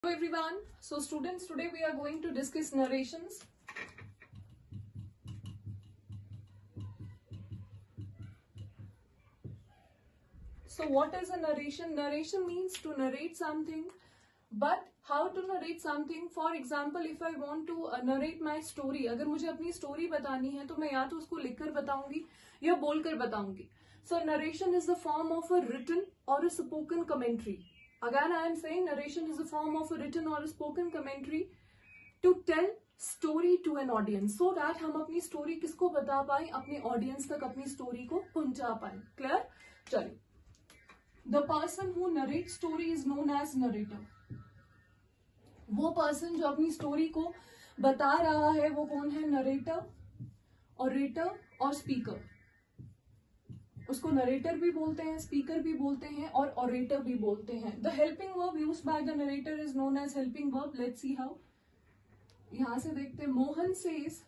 Hello everyone. So students, today we are going to discuss narrations. So what is a narration? Narration means to narrate something, but how to narrate something? For example, if I want to narrate my story, अगर मुझे अपनी story बतानी है तो मैं या तो उसको लिखकर बताऊंगी या बोलकर बताऊंगी. So narration is the form of a written or a spoken commentary. Again, I am saying narration is a form of a written or a spoken commentary to tell story to an audience, so that हम अपनी story किसको बता पाए, अपने audience तक अपनी story को पहुंचा पाए. Clear? चलिए. The person who narrates story is known as narrator. वो person जो अपनी story को बता रहा है वो कौन है? narrator, orator और speaker. उसको नरेटर भी बोलते हैं, स्पीकर भी बोलते हैं और ऑरेटर भी बोलते हैं. The helping verb used by the narrator is known as helping verb. Let's see how. यहां से देखते हैं. Mohan says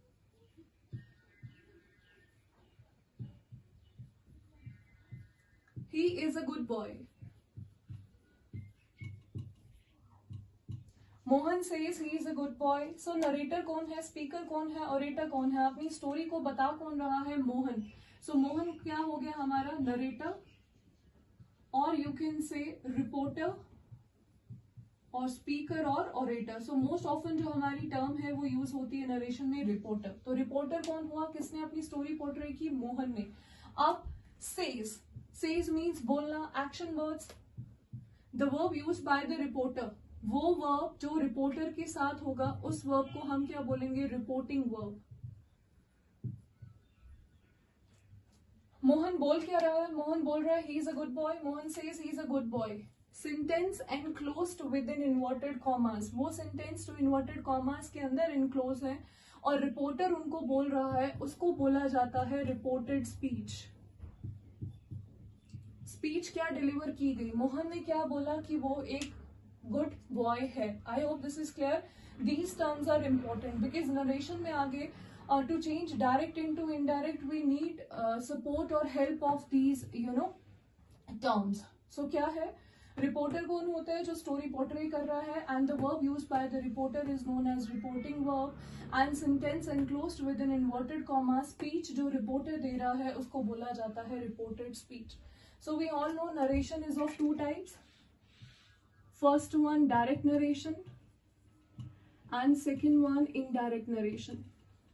he is a good boy. Mohan says he is a good boy. So narrator कौन है, स्पीकर कौन है, ऑरेटर कौन है? अपनी स्टोरी को बता कौन रहा है? मोहन. सो मोहन क्या हो गया हमारा? नरेटर, और यू कैन से रिपोर्टर और स्पीकर और ऑरेटर. सो मोस्ट ऑफन जो हमारी टर्म है वो यूज होती है नरेशन में रिपोर्टर. तो रिपोर्टर कौन हुआ? किसने अपनी स्टोरी पोर्ट्रे की? मोहन ने. अब सेज, सेज मीन्स बोलना, action words. The verb use by the reporter, वो वर्ब जो रिपोर्टर के साथ होगा उस वर्ब को हम क्या बोलेंगे? Reporting verb. मोहन बोल क्या रहा है? मोहन बोल रहा है he is a good boy. Mohan says he is a good boy. Sentence enclosed within inverted commas. वो सेंटेंस जो इन्वर्टेड कॉमास के अंदर इनक्लोज है और रिपोर्टर उनको बोल रहा है, उसको बोला जाता है रिपोर्टेड स्पीच. स्पीच क्या डिलीवर की गई? मोहन ने क्या बोला कि वो एक गुड बॉय है. I hope this is clear. These terms are important because narration में आगे to change direct into indirect we need support or help of these terms. So क्या है? रिपोर्टर कौन होता है? जो स्टोरी पोर्ट्रे कर रहा है. And the verb used by the reporter is known as reporting verb. And sentence enclosed within inverted comma. Speech जो रिपोर्टर दे रहा है उसको बोला जाता है reported speech. So we all know narration is of two types. First one direct narration and second one indirect narration.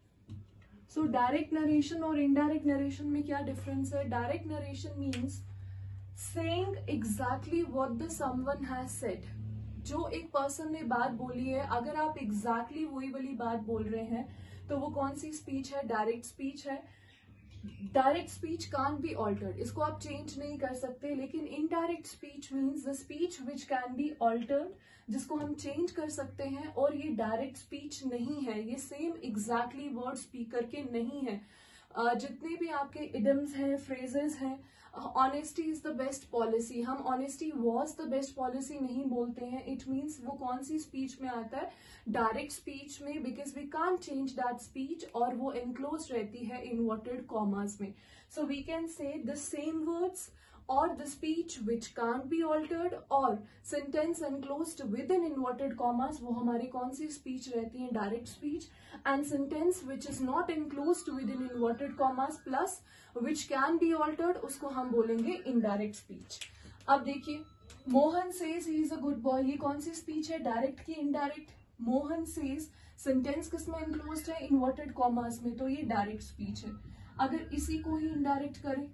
So direct narration और indirect narration में क्या डिफरेंस है? Direct narration means saying exactly what the someone has said. जो एक person ने बात बोली है, अगर आप एग्जैक्टली वही वाली बात बोल रहे हैं तो वो कौन सी स्पीच है? डायरेक्ट स्पीच है. Direct speech can't be altered, इसको आप चेंज नहीं कर सकते. लेकिन indirect speech means the speech which can be altered, जिसको हम चेंज कर सकते हैं. और ये डायरेक्ट स्पीच नहीं है, ये सेम एग्जैक्टली वर्ड स्पीकर के नहीं है. जितने भी आपके इडम्स हैं, फ्रेजेस हैं, honesty is the best policy, हम honesty was the best policy नहीं बोलते हैं. इट मीन्स वो कौन सी स्पीच में आता है? डायरेक्ट स्पीच में, because we can't change that speech और वो एनक्लोज रहती है इन्वर्टेड कॉमास में. So we can say the same words or the speech which can't be altered or sentence enclosed within inverted commas, वो हमारी कौन सी speech रहती है? direct speech. and sentence which is not enclosed within inverted commas plus which can be altered, उसको हम बोलेंगे indirect speech. अब देखिए, Mohan says he is a good boy, ये कौन सी speech है? direct की indirect? मोहन says sentence किसमें enclosed है? inverted commas में, तो ये direct speech है. अगर इसी को ही indirect करें,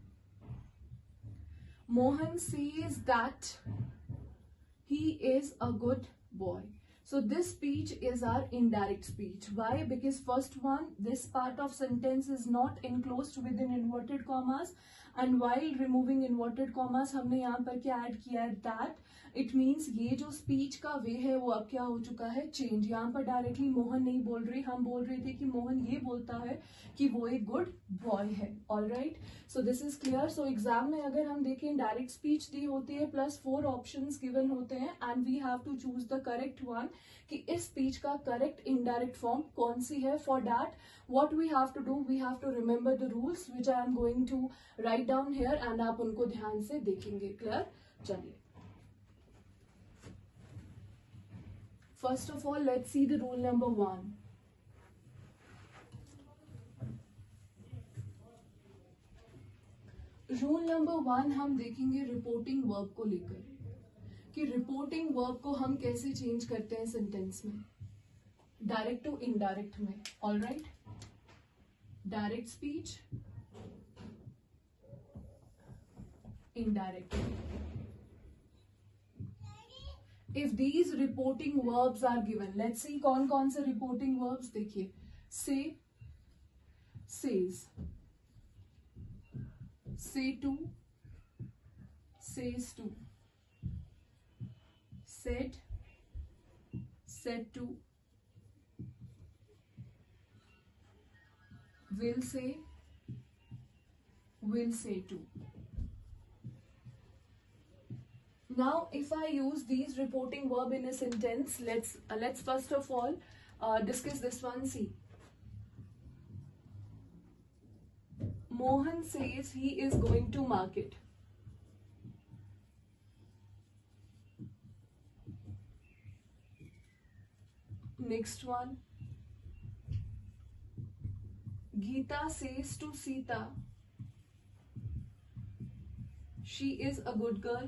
Mohan says that he is a good boy. So this speech is our indirect speech. Why? Because first one, this part of sentence is not enclosed within inverted commas, and while removing inverted commas हमने यहाँ पर क्या add किया है? that. It means ये जो speech का वे है वो अब क्या हो चुका है? चेंज. यहाँ पर डायरेक्टली मोहन नहीं बोल रही, हम बोल रहे थे कि मोहन ये बोलता है कि वो एक गुड बॉय है. All right, so this is clear. So exam में अगर हम देखें, डायरेक्ट स्पीच दी होती है प्लस 4 ऑप्शंस गिवन होते हैं and we have to choose the correct one, कि इस स्पीच का करेक्ट इनडायरेक्ट फॉर्म कौन सी है. For that what we have to do, we have to remember the rules which I am going to write down here and आप उनको ध्यान से देखेंगे. क्लियर? चलिए. First of all, let's see the rule number 1. Rule number 1 हम देखेंगे reporting verb को लेकर कि रिपोर्टिंग वर्ब को हम कैसे चेंज करते हैं सेंटेंस में, डायरेक्ट टू इनडायरेक्ट में. All right, direct speech, indirect. If these reporting verbs are given, let's see कौन कौन से रिपोर्टिंग वर्ब्स. देखिए, say, says, say to, says to, said, said to, will say to. Now if I use these reporting verb in a sentence, let's first of all discuss this one. See, Mohan says he is going to market. Next one. Geeta says to Sita, she is a good girl.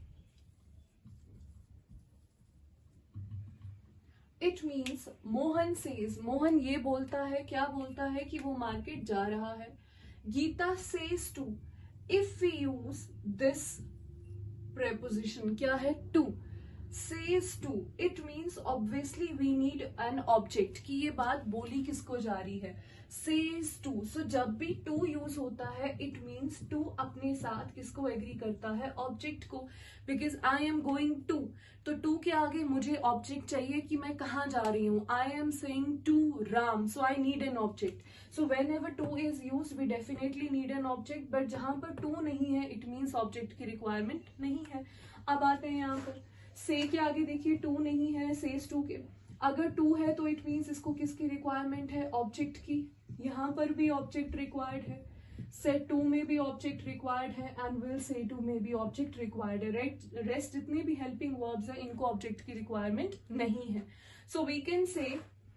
It means Mohan says, Mohan ये बोलता है, क्या बोलता है कि वो market जा रहा है. Geeta says to. If we use this preposition, क्या है, to, says to, it means obviously we need an object कि ये बात बोली किसको जा रही है, says to. So जब भी to use होता है, it means to अपने साथ किसको एग्री करता है, ऑब्जेक्ट को. because I am going to, तो to के आगे मुझे ऑब्जेक्ट चाहिए कि मैं कहाँ जा रही हूँ. I am saying to Ram, so I need an object. So whenever to is used, we definitely need an object. but जहां पर to नहीं है, it means ऑब्जेक्ट की रिक्वायरमेंट नहीं है. अब आते हैं यहाँ पर से के आगे. देखिए, टू नहीं है, सेज टू के. अगर टू है तो इट मीन्स इसको किसकी रिक्वायरमेंट है, ऑब्जेक्ट की. यहाँ पर भी ऑब्जेक्ट रिक्वायर्ड है, सेड टू में भी ऑब्जेक्ट रिक्वायर्ड है, एंड विल से टू में भी ऑब्जेक्ट रिक्वायर्ड है. राइट, रेस्ट जितने भी हेल्पिंग वर्ब्स हैं इनको ऑब्जेक्ट की रिक्वायरमेंट नहीं है. So we can say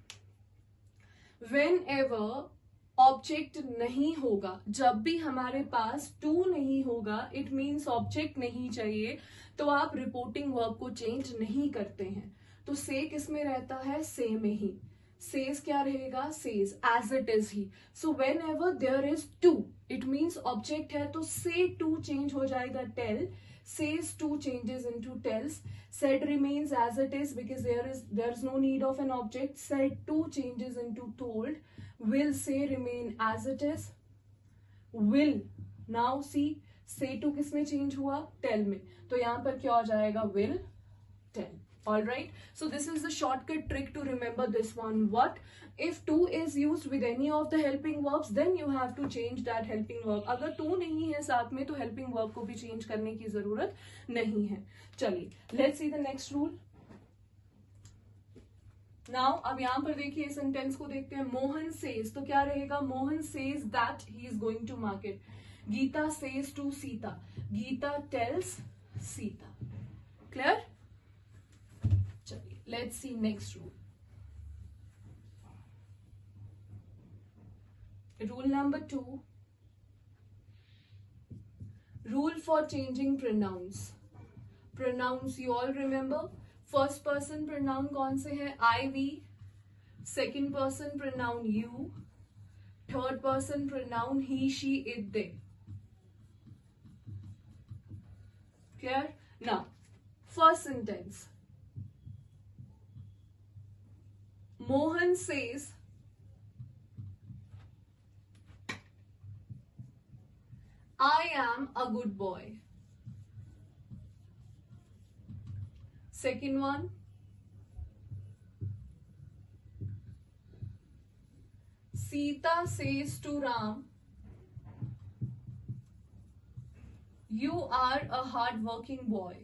whenever object नहीं होगा, जब भी हमारे पास टू नहीं होगा, इट मीन्स ऑब्जेक्ट नहीं चाहिए, तो आप रिपोर्टिंग वर्ब को चेंज नहीं करते हैं. तो से किस में रहता है, से में ही. सेज क्या रहेगा, says as it is he. So whenever there is to, it means object है, तो से टू चेंज हो जाएगा tell. says to changes into tells. Said remains as it is because there's no need of an object. Said to changes into told. Will say remain as it is. Will, now see, say to किस में change हुआ, tell में. तो यहाँ पर क्या हो जाएगा, will tell. All right. So this is the shortcut trick to remember this one. What if to is used with any of the helping verbs, then you have to change that helping verb. अगर to नहीं है साथ में, तो helping verb को भी change करने की जरूरत नहीं है. चलिए, let's see the next rule. Now अब यहाँ पर देखिए सेंटेंस को देखते हैं. मोहन says, तो क्या रहेगा, Mohan says that he is going to market. Gita says to Sita, Gita tells Sita. Clear? Let's see next rule. Rule number 2. Rule for changing pronouns. Pronouns you all remember. First person pronoun कौन से हैं, I, we. Second person pronoun you. Third person pronoun he, she, it, they. Clear? Now, first sentence. Mohan says, I am a good boy. Second one. Sita says to Ram, you are a hard-working boy.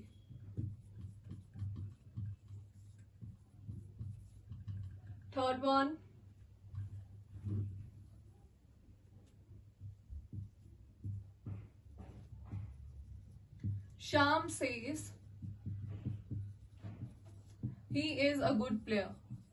Third one. Shyam says, he is a good player.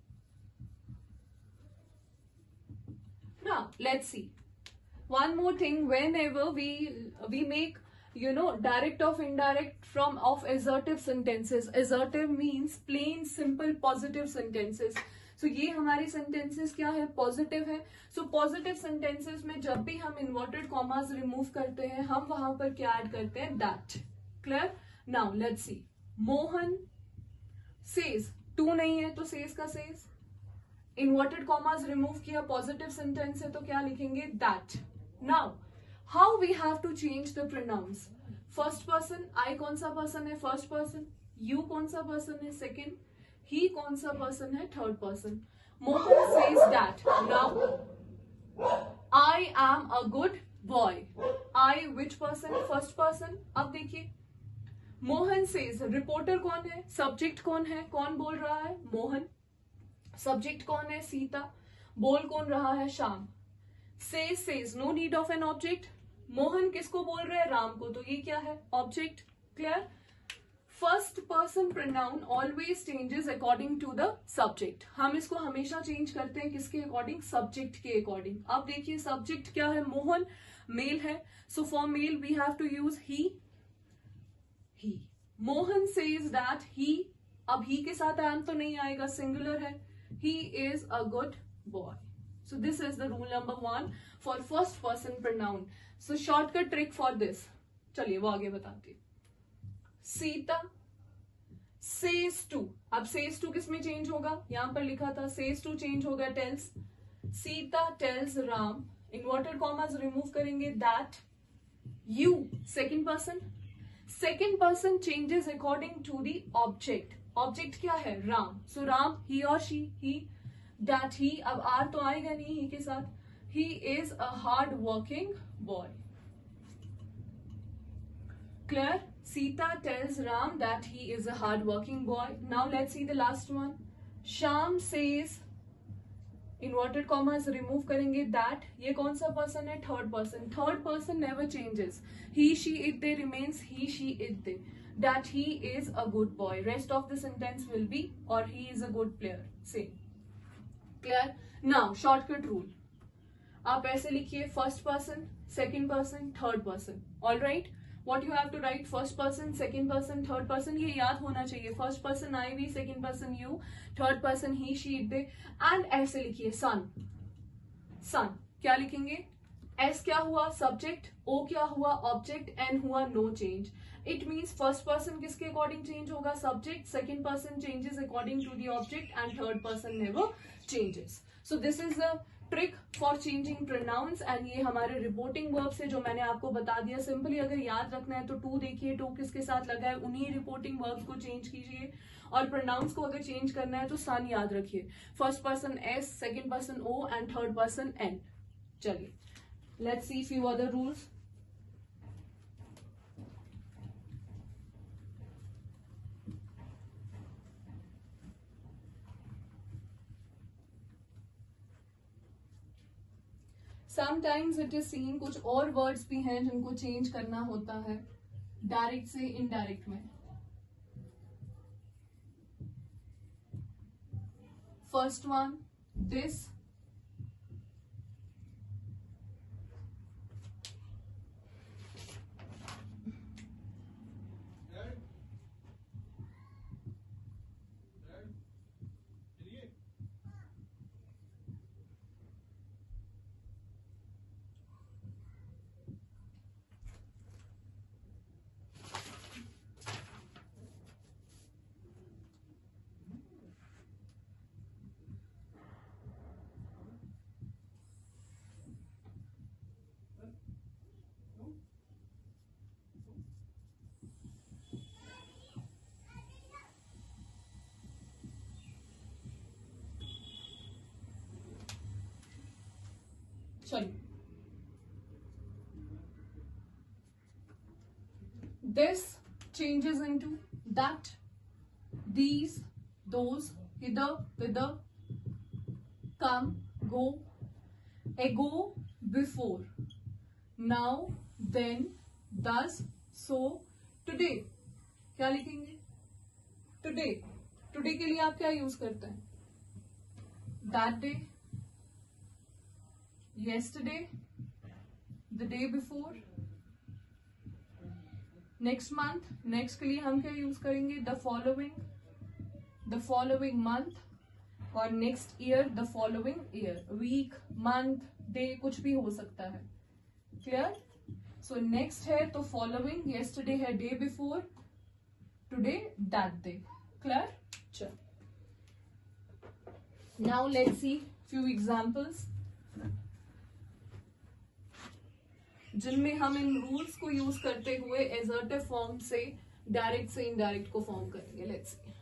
Now let's see one more thing. Whenever we make direct of indirect from of assertive sentences. Assertive means plain simple positive sentences. So ये हमारी sentences क्या है? Positive है. So positive sentences में जब भी हम inverted commas remove करते हैं, हम वहां पर क्या add करते हैं? That. Clear? Now let's see. Mohan says. to नहीं है तो says का says. Inverted commas remove किया, positive sentence है तो क्या लिखेंगे? That. Now how we have to change the pronouns? First person, I कौन सा person है? First person. You कौन सा person है? Second. He कौन सा person है? Third person. Mohan says that. Now I am a good boy. I which person? First person. अब देखिए मोहन says. रिपोर्टर कौन है? सब्जेक्ट कौन है? कौन बोल रहा है? मोहन. सब्जेक्ट कौन है? सीता. बोल कौन रहा है? Shyam. says no need of an object. Mohan किसको बोल रहे हैं? राम को. तो ये क्या है? Object. Clear? First person pronoun always changes according to the subject. हम इसको हमेशा चेंज करते हैं किसके अकॉर्डिंग? सब्जेक्ट के अकॉर्डिंग. अब देखिए सब्जेक्ट क्या है? मोहन. मेल है. So for male we have to use he. Mohan says that he. अब ही के साथ एम तो नहीं आएगा, सिंगुलर है. He is a good boy. So this is the rule number 1 for first person pronoun. So shortcut trick for this. चलिए वो आगे बताती हूँ. Sita says to. अब says to किस में चेंज होगा? यहां पर लिखा था says to चेंज होगा tells. Sita tells Ram. Inverted commas remove करेंगे that. You second person. Second person changes according to the object. Object क्या है? Ram. So Ram he or she. He. That he. अब आर तो आएगा नहीं ही के साथ. He is a hard working boy. Clear? Sita tells Ram that he is a hard working boy. Now let's see the last one. Sham says. Inverted commas remove करेंगे that. ये कौन सा person है? Third person. Third person never changes. He, she, it, they remains he, she, it, they. That he is a good boy. Rest of the sentence will be or he is a good player. Same. Clear? Now shortcut rule. आप ऐसे लिखिए first person, second person, third person. All right. What you have to write? First person, second person, third person. ये याद होना चाहिए. First person I we, second person you, third person he, she, it, they. And ऐसे लिखिए सन. सन क्या लिखेंगे? S क्या हुआ? सब्जेक्ट. ओ क्या हुआ? ऑब्जेक्ट. एन हुआ no change. It means first person किसके अकॉर्डिंग चेंज होगा? Subject. Second person changes according to the object and third person never changes. So this is the trick for changing pronouns and ये हमारे reporting verb से जो मैंने आपको बता दिया. सिंपली अगर याद रखना है तो टू देखिए, टू किसके साथ लगा है? उन्हीं रिपोर्टिंग वर्ब्स को चेंज कीजिए. और प्रोनाउंस को अगर चेंज करना है तो सन याद रखिए. First person S, second person O and third person N. चलिए let's see few other rules. Sometimes it is seen कुछ और वर्ड्स भी हैं जिनको चेंज करना होता है डायरेक्ट से इनडायरेक्ट में. First one this. चलिए this changes into that, these, those, hither, thither, come, go, ago, before, now, then, thus, so, today. क्या लिखेंगे? today. टुडे के लिए आप क्या यूज करते हैं? That day, yesterday, the day before, next month, next के लिए हम क्या यूज करेंगे? the following month, और next year, the following year. week, month, day कुछ भी हो सकता है. क्लियर? सो नेक्स्ट है तो following, yesterday है day before, today that day. Clear? चल, now let's see few examples जिनमें हम इन रूल्स को यूज करते हुए एजर्टिव फॉर्म से डायरेक्ट से इनडायरेक्ट को फॉर्म करेंगे. Let's see.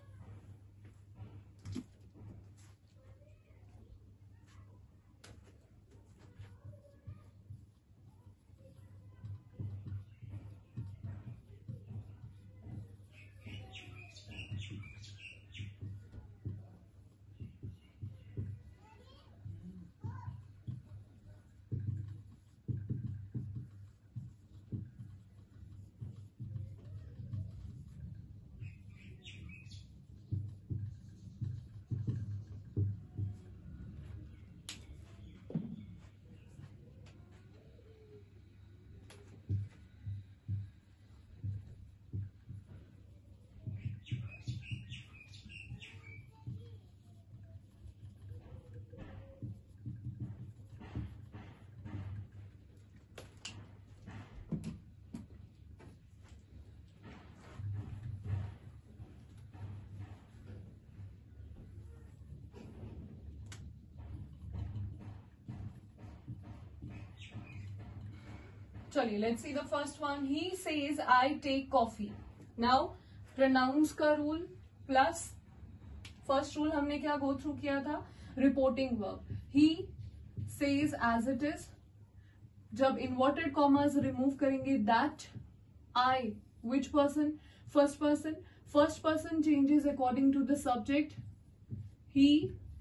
चलिए, let's see the first one. He says I take coffee. Now pronouns का रूल प्लस फर्स्ट रूल हमने क्या गो थ्रू किया था? Reporting verb. He says as it is. जब इन्वर्टेड कॉमर्स रिमूव करेंगे that, I, which person? First person. First person changes according to the subject. He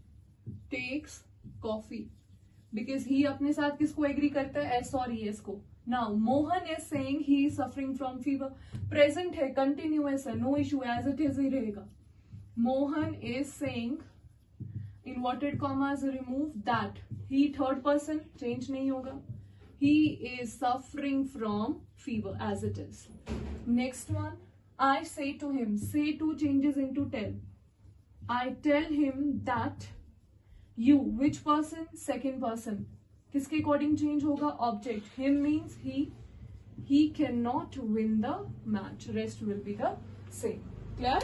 takes coffee because he अपने साथ किसको agree करता है? S और ईएस को. Now Mohan is saying he is suffering from fever. Present है, continuous है, no issue, as it is he रहेगा. Mohan is saying, inverted commas remove, that he, third person, change नहीं होगा. He is suffering from fever as it is. Next one, I say to him. Say to changes into tell. I tell him that you, which person? Second person. किसके according change होगा? Object. Him means he cannot win the match. Rest will be the same. Clear?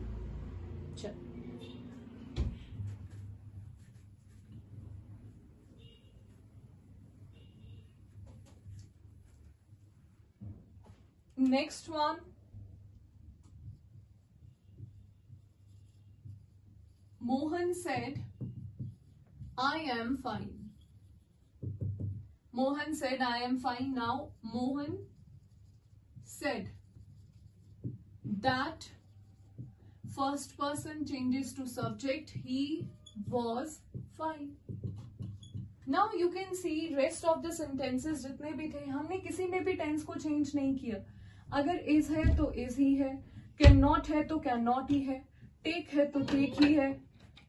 चल, next one. Mohan said, I am fine. Mohan said, I am fine. Now, Mohan said that, first person changes to subject. He was fine. Now, you can see rest of the sentences जितने भी थे, हमने किसी में भी tense को change नहीं किया. अगर is है तो is ही है, cannot है तो cannot ही है, take है तो take ही है.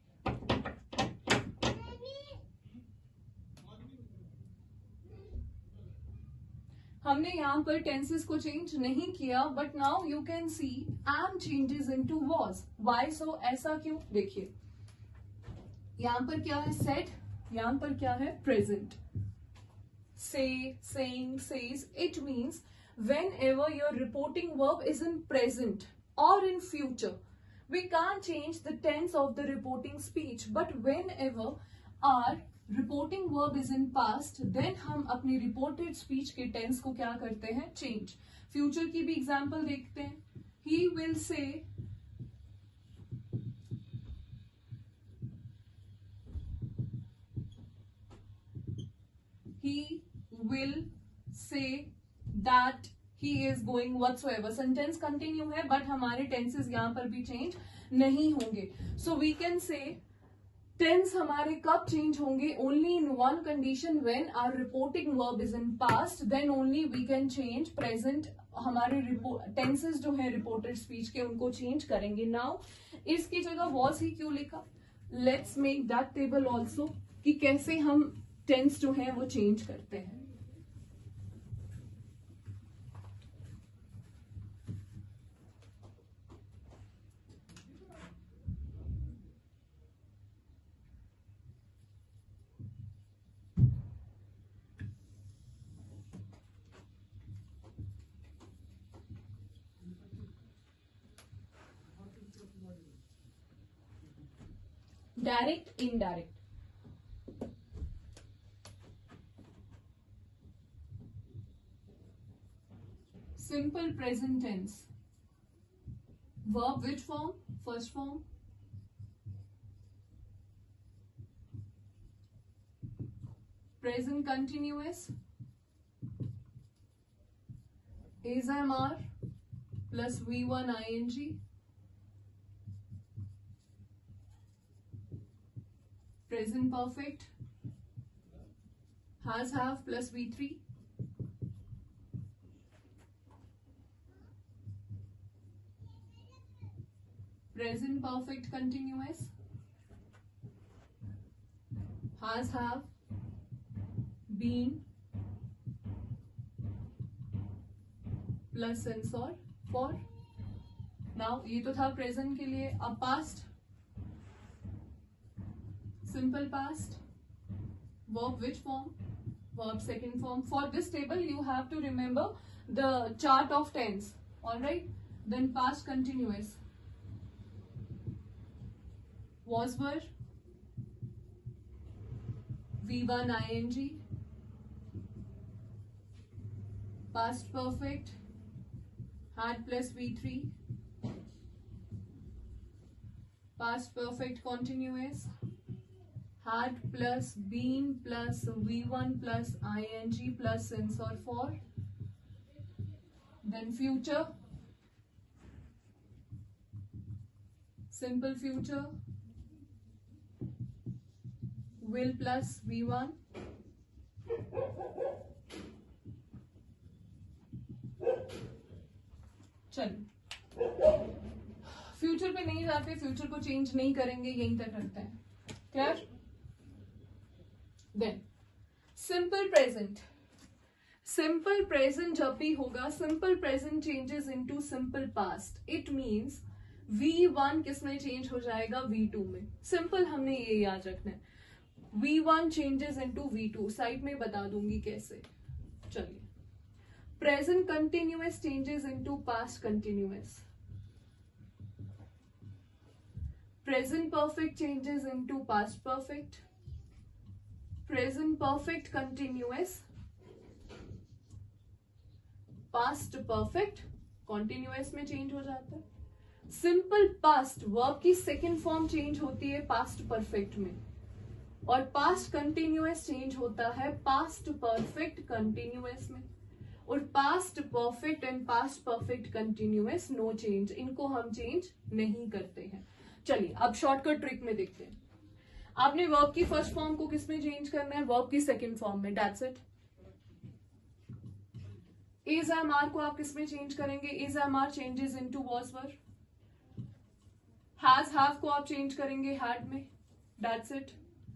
हमने यहाँ पर टेंसेस को चेंज नहीं किया. But now you can see am changes into was. Why so? ऐसा क्यों? देखिए, यहाँ पर क्या है? सेड. यहाँ पर क्या है? Present. Say, saying, says. It means whenever your reporting verb is in present or in future, we can't change the tense of the reporting speech. But whenever our reporting verb is in past, then हम अपनी reported speech के tense को क्या करते हैं? Change. Future की भी example देखते हैं. He will say, he will say that he is going whatsoever. Sentence continue है, but हमारे tenses यहाँ पर भी change नहीं होंगे. So we can say tense हमारे कब चेंज होंगे? Only in one condition, when our reporting verb is in past, then only we can change present. हमारे टेंसेस जो है रिपोर्टेड स्पीच के उनको चेंज करेंगे। नाउ इसकी जगह वॉज ही क्यों लिखा? Let's make that table also, कि कैसे हम टेंस जो है वो चेंज करते हैं। Direct, indirect. Simple present tense, verb which form? First form. Present continuous, is am are plus V1 ING। Present perfect, has have plus V3। Present perfect continuous, has have, been plus since or for। Now ये तो था present के लिए। अब past, simple past, verb which form? Verb second form. For this table you have to remember the chart of tense, alright? Then past continuous, was were, V1 ING, past perfect, had plus V3, past perfect continuous, had plus been plus V1 plus ING plus since or for। Then future, simple future, will plus V1। चलिए future पे नहीं जाते, future को change नहीं करेंगे, यहीं तक रखते हैं। Clear? Then simple present. Simple present जब भी होगा, simple present changes into simple past. It means V1 किसमें चेंज हो जाएगा? V2 में। सिंपल हमने ये याद रखना है। V1 changes into V2, side में बता दूंगी कैसे। चलिए, present continuous changes into past continuous, present perfect changes into past perfect, present perfect continuous past perfect continuous में चेंज हो जाता है। सिंपल पास्ट वर्ब की सेकेंड फॉर्म चेंज होती है पास्ट परफेक्ट में, और पास्ट कंटिन्यूअस चेंज होता है पास्ट परफेक्ट कंटिन्यूअस में, और past perfect and past perfect continuous no change, इनको हम चेंज नहीं करते हैं। चलिए अब शॉर्टकट ट्रिक में देखते हैं। आपने वर्ब की फर्स्ट फॉर्म को किसमें चेंज करना है? वर्ब की सेकेंड फॉर्म में, that's it. Is am are को आप किसमें चेंज करेंगे? Is am are changes into was were. Has have को आप चेंज करेंगे हैड में, that's it.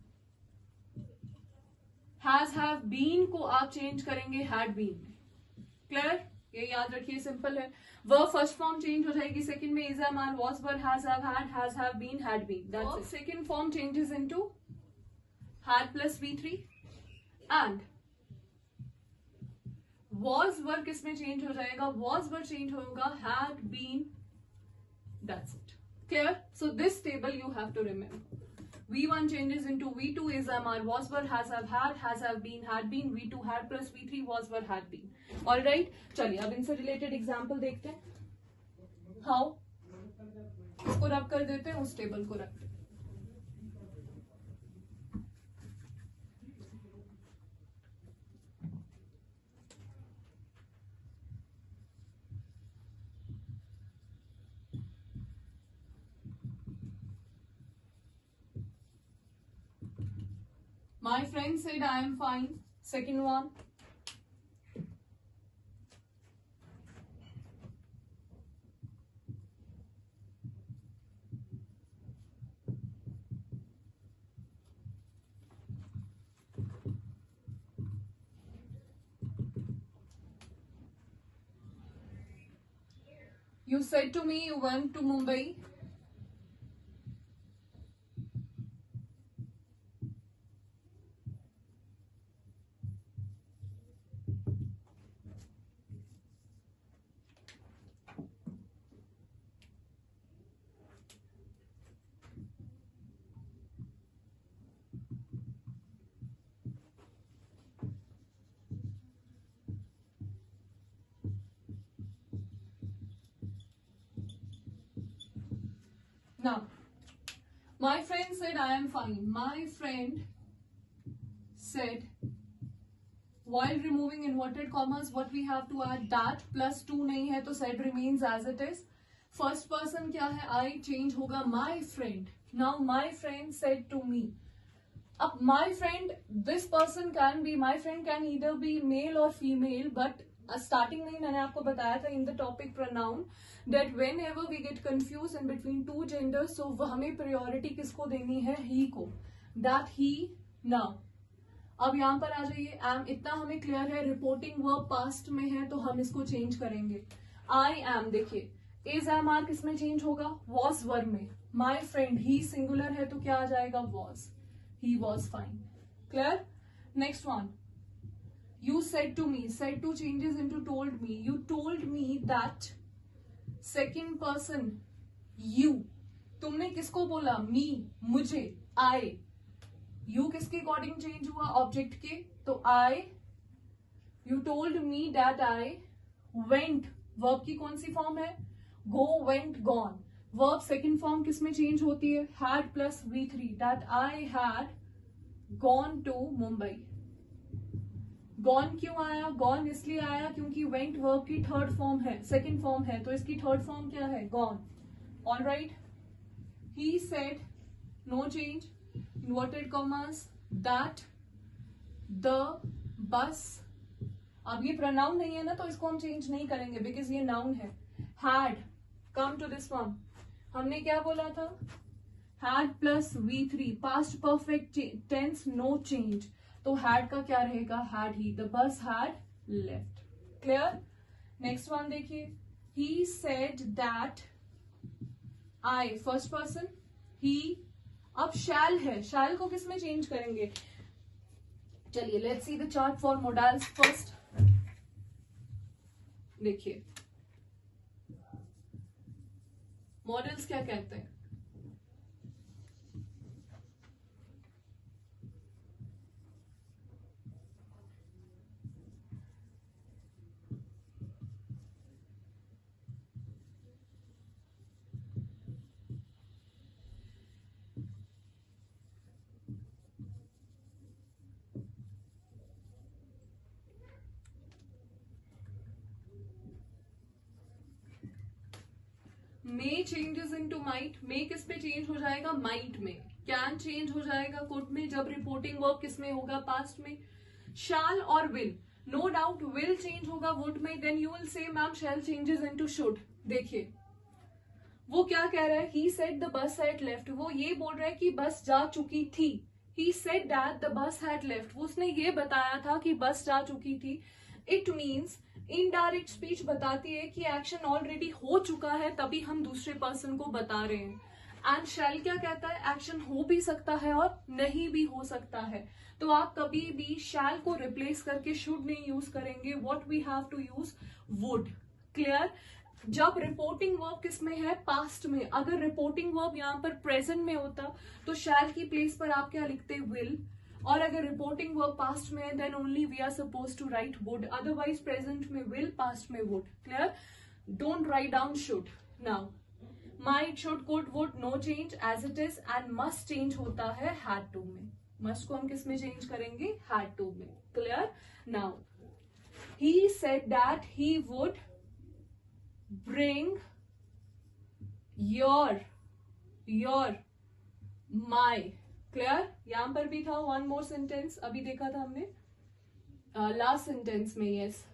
Has have been को आप चेंज करेंगे हैड बीन में। क्लियर? ये याद रखिए, सिंपल है। वर्ब फर्स्ट फॉर्म चेंज हो जाएगी सेकंड में, is am are was were has have been had been, that's it. Second form changes into had plus V3, and was were किसमें change हो जाएगा? was वर चेंज होगा had been, that's it. Clear? So this table you have to remember. V1 changes into V2, is am are was were has have been had been, V2 had plus V3 was were had been. All right, चलिए अब इनसे related example देखते हैं। How, इसको रब कर देते हैं, उस टेबल को रखते हैं। My friend said I am fine. Second one. You said to me you went to Mumbai. Now, my friend said I am fine. My friend said, while removing inverted commas, what we have to add? That plus 2 नहीं है तो said remains as it is. First person क्या है? I change होगा my friend. Now my friend said to me. अब my friend, this person can be, my friend can either be male or female, but starting में ही मैंने आपको बताया था in the topic pronoun that whenever we get confuse in between two genders, so हमें priority किसको देनी है? ही को. That he. नाउ अब यहां पर आ जाइए. एम इतना हमें क्लियर है. रिपोर्टिंग वर्ब पास्ट में है तो हम इसको चेंज करेंगे. आई एम, देखिए इज एम आर किस में चेंज होगा? वॉज वर्ब में. माई फ्रेंड, ही सिंगुलर है तो क्या आ जाएगा? Was. He was fine. Clear? Next one. You said to me. Said to changes into told me. You told me that second person you. तुमने किसको बोला? Me, मुझे, I. You किसके अकॉर्डिंग चेंज हुआ? ऑब्जेक्ट के. तो I. You told me that I went. Verb की कौन सी फॉर्म है? Go, went, gone. Verb second form किस में चेंज होती है? Had plus V3. That I had gone to Mumbai. Gone क्यों आया? गॉन इसलिए आया क्योंकि वेंट वर्ब की थर्ड फॉर्म है, सेकंड फॉर्म है, तो इसकी थर्ड फॉर्म क्या है? Gone. All right. He said, no change, inverted commas, that the bus. अब ये प्रोनाउन नहीं है ना तो इसको हम चेंज नहीं करेंगे बिकॉज ये नाउन है. Had come to this one. हमने क्या बोला था? Had plus V3. Past perfect tense, no change. तो हैड का क्या रहेगा? हैड ही. The bus had left. Clear? Next one देखिए. He said that I, first person, he. अब शैल है. शैल को किस में चेंज करेंगे? चलिए let's see the chart for modals first. देखिए मॉडल्स क्या कहते हैं. May changes into might. May किस पे चेंज हो जाएगा? माइट में. कैन चेंज हो जाएगा कुड में जब रिपोर्टिंग वर्ब किस में होगा? पास्ट में. शैल और will, no doubt will change होगा वुड में. Then you will say ma'am shall changes into should. देखिए वो क्या कह रहा है? He said the bus had left. वो ये बोल रहा है कि बस जा चुकी थी. He said that the bus had left. उसने ये बताया था कि बस जा चुकी थी. इट मीन्स इनडायरेक्ट स्पीच बताती है कि एक्शन ऑलरेडी हो चुका है तभी हम दूसरे पर्सन को बता रहे हैं. एंड शैल क्या कहता है? एक्शन हो भी सकता है और नहीं भी हो सकता है. तो आप कभी भी शैल को रिप्लेस करके शुड नहीं यूज करेंगे. What we have to use? Would. Clear? जब रिपोर्टिंग वर्ब किस में है? पास्ट में. अगर रिपोर्टिंग वर्ब यहां पर प्रेजेंट में होता तो शैल की प्लेस पर आप क्या लिखते? विल. और अगर रिपोर्टिंग वर्ब पास्ट में है then only we are suppose to write would. Otherwise present में विल, पास्ट में would. Clear? Don't write down should. Now might, should, could, would, no change as it is. And must change होता है had to में. Must को हम किस में change करेंगे? हैड टू में. Clear? Now he said that he would bring your, my clear? यहां पर भी था वन मोर सेंटेंस, अभी देखा था हमने लास्ट सेंटेंस में, यस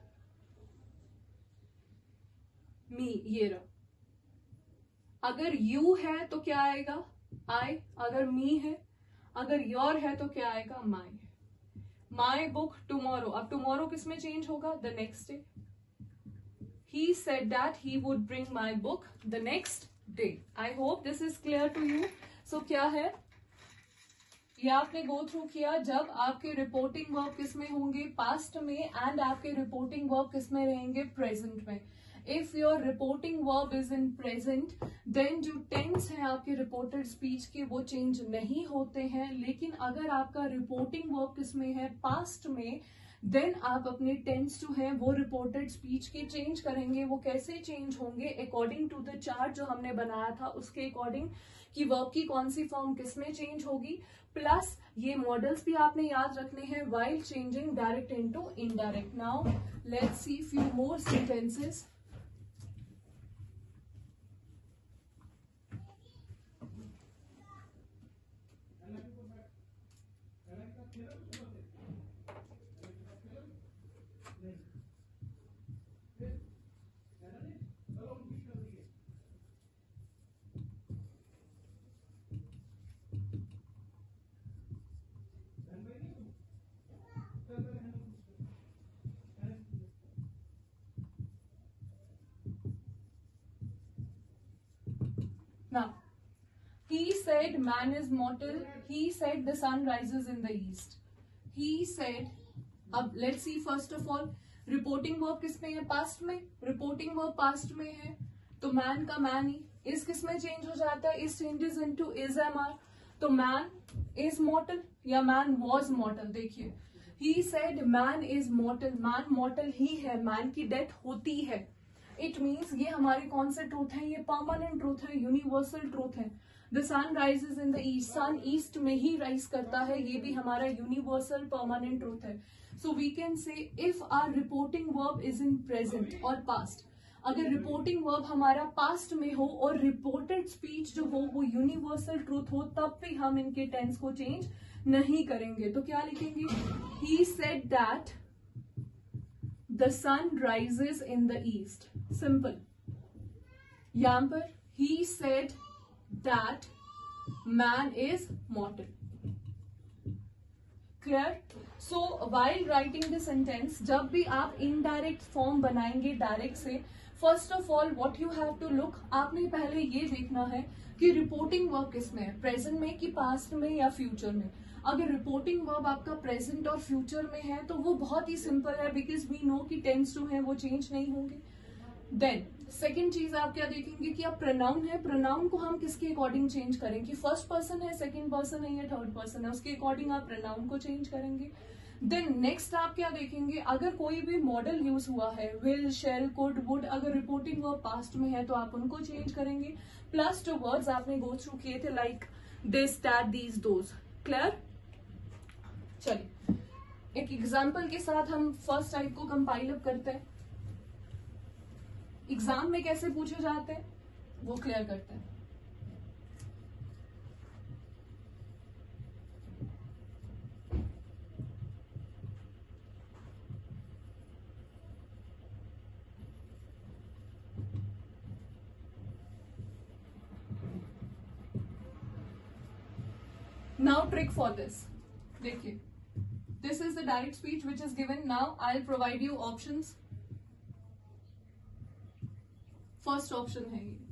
मी, ये रहा। अगर यू है तो क्या आएगा? आई। अगर मी है, अगर योर है तो क्या आएगा? माई। माई बुक टुमारो, अब टुमारो किस में चेंज होगा? The next day. He said that he would bring my book the next day. I hope this is clear to you. So क्या है ये आपने गो थ्रू किया, जब आपके रिपोर्टिंग वर्ब किस में होंगे? पास्ट में, एंड आपके रिपोर्टिंग वर्ब किस में रहेंगे? प्रेजेंट में। If your reporting verb is in present, then जो टेंस है आपके रिपोर्टेड स्पीच के वो चेंज नहीं होते हैं। लेकिन अगर आपका रिपोर्टिंग वर्ब किस में है? पास्ट में, देन आप अपने टेंस जो है वो रिपोर्टेड स्पीच के चेंज करेंगे। वो कैसे चेंज होंगे? अकॉर्डिंग टू द चार्ट जो हमने बनाया था उसके अकॉर्डिंग, कि वर्ब की कौन सी फॉर्म किस में चेंज होगी। प्लस ये मॉडल्स भी आपने याद रखने हैं while changing direct into indirect. Now let's see few more sentences. Now, he said man is mortal. He said the sun rises in the east. He said, अब let's see first of all, reporting verb किस में है? Past में। Reporting verb past में है तो man का man ही इस किस में चेंज हो जाता है? Is changes into is am are. तो मैन इज मॉर्टल या मैन वॉज मॉर्टल। देखिए, he said man is mortal, man mortal ही है, मैन की डेथ होती है। इट मीन्स ये हमारे कौन से ट्रूथ है? ये परमानेंट ट्रूथ है, यूनिवर्सल ट्रूथ है। The sun rises in the east, sun east में ही राइज करता है, ये भी हमारा यूनिवर्सल परमानेंट ट्रूथ है। So we can say if our reporting verb is in present और पास्ट, अगर रिपोर्टिंग वर्ब हमारा पास्ट में हो और रिपोर्टेड स्पीच जो हो वो यूनिवर्सल ट्रूथ हो, तब भी हम इनके टेंस को चेंज नहीं करेंगे। तो क्या लिखेंगे? He said that the sun rises in the east, simple. यहां पर he said that man is mortal. Clear? So while writing the sentence, जब भी आप इनडायरेक्ट फॉर्म बनाएंगे डायरेक्ट से, first of all what you have to look, आपने पहले ये देखना है कि रिपोर्टिंग वर्ब किस में है, प्रेजेंट में कि पास्ट में या फ्यूचर में। अगर रिपोर्टिंग वर्ब आपका प्रेजेंट और फ्यूचर में है तो वो बहुत ही सिंपल है, बिकॉज वी नो कि टेंस जो है वो चेंज नहीं होंगे। देन सेकेंड चीज आप क्या देखेंगे कि अब प्रोनाउन है, प्रोनाउन को हम किसके अकॉर्डिंग चेंज करें, कि फर्स्ट पर्सन है, सेकंड पर्सन है या थर्ड पर्सन है, उसके अकॉर्डिंग आप प्रोनाउन को चेंज करेंगे। देन नेक्स्ट आप क्या देखेंगे, अगर कोई भी मॉडल यूज हुआ है, विल, शेल, कुड, वुड, अगर रिपोर्टिंग वर्ब पास्ट में है तो आप उनको चेंज करेंगे। प्लस जो वर्ड्स आपने गो थ्रू किए थे like this, that, these, those. Clear? चलिए एक एग्जाम्पल के साथ हम फर्स्ट टाइप को कंपाइल अप करते हैं। एग्जाम में कैसे पूछे जाते हैं वो क्लियर करते हैं। नाउ ट्रिक फॉर दिस, देखिए, this is the direct speech which is given. Now I will provide you options. First option है ये,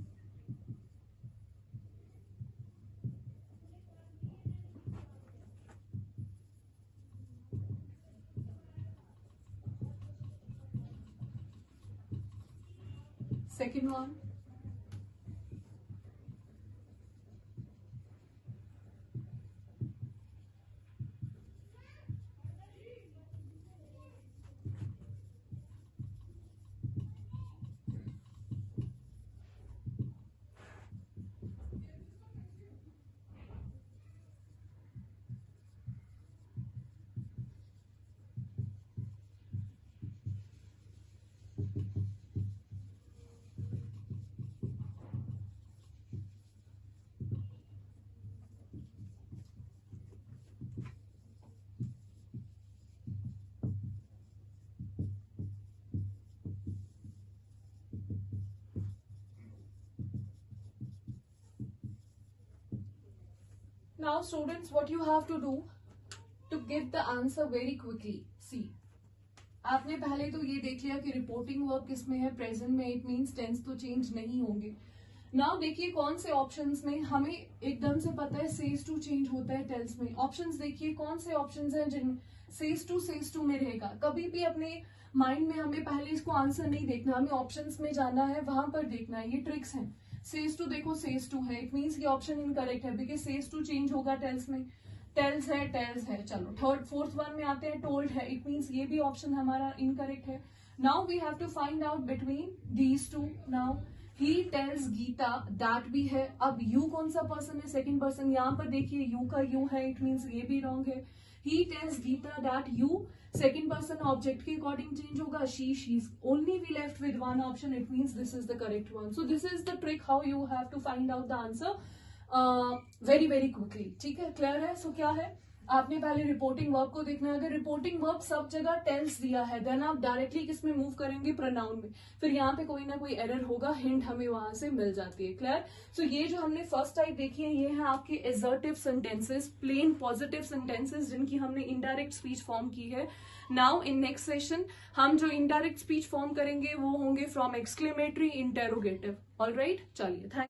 second one, now students what you have to do to get the answer very quickly. See, आपने पहले तो ये देख लिया कि reporting verb किसमें है, प्रेजेंट में. इट मीन्स टेंस तो चेंज नहीं होंगे. नाउ देखिए कौन से ऑप्शंस में हमें एकदम से पता है सेज टू चेंज होता है टेल्स में. ऑप्शंस देखिए कौन से ऑप्शंस हैं जिन सेज टू में रहेगा. कभी भी अपने माइंड में हमें पहले इसको आंसर नहीं देखना, हमें ऑप्शंस में जाना है, वहां पर देखना है. ये ट्रिक्स हैं. सेज टू देखो सेज टू है, इट मीन्स ये ऑप्शन इनकरेक्ट है बिकॉज सेज टू चेंज होगा टेल्स में. टेल्स है. चलो थर्ड फोर्थ वन में आते हैं. टोल्ड है, इट मीन्स ये भी ऑप्शन हमारा इनकरेक्ट है. Now we have to find out between these two. Now he tells Gita that भी है. अब यू कौन सा पर्सन है, सेकंड पर्सन. यहाँ पर देखिए यू का यू है, इट मीन्स ये भी रॉन्ग है. He tells Gita that you, second person object के अकॉर्डिंग चेंज होगा. She's. Only we left with one option, it means this is the correct one. So this is the trick how you have to find out the answer very very quickly. ठीक है, clear है. सो क्या है, आपने पहले reporting verb को देखना है. अगर रिपोर्टिंग वर्ब सब जगह टेल्स दिया है देन आप डायरेक्टली किसमें मूव करेंगे, प्रोनाउन में. फिर यहाँ पे कोई ना कोई एरर होगा, हिंट हमें वहां से मिल जाती है. क्लियर. सो ये जो हमने फर्स्ट टाइप देखी है ये है आपके assertive sentences, plain positive sentences जिनकी हमने इनडायरेक्ट स्पीच फॉर्म की है. नाउ इन नेक्स्ट सेशन हम जो इनडायरेक्ट स्पीच फॉर्म करेंगे वो होंगे फ्रॉम एक्सक्लेमेटरी, इंटेरोगेटिव. ऑलराइट, चलिए थैंक